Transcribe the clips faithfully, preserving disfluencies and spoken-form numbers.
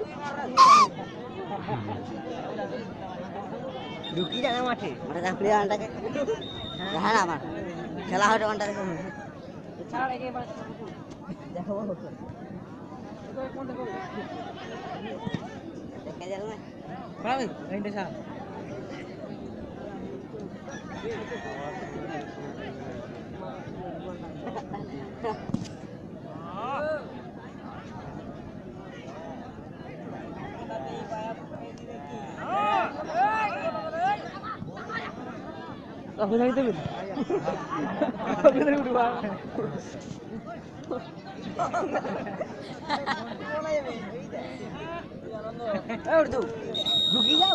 ঢুকি যাবে মাঠে মাঠে যা প্লেয়ার আনটাকে হ্যাঁ না আমার খেলা হবে ঘন্টা দেখো দেখো দেখে যাবে না পাবে ঘন্টা সা Aku dari itu, aku dari dua. Eh, urdu, dugi jauh.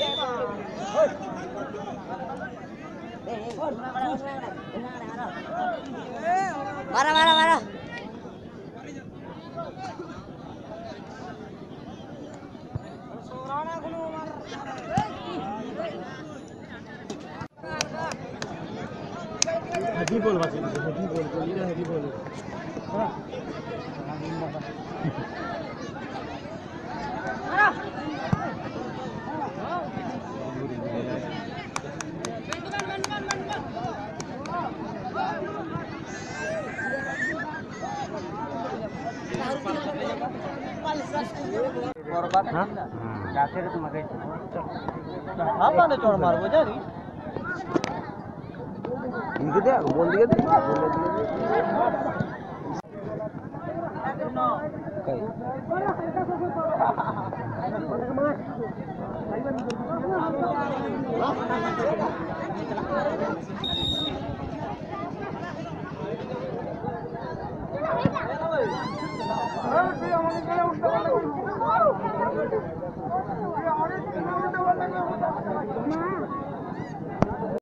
Marah, marah, marah. हेडी बॉल बाजी हेडी बॉल कोलीरा हेडी बॉल हां मारो बर्बाद हां जाते रे तुम आगे हां माने चोड़ मारबो जानी इनके दे बोल दिए थे बोल दिए कई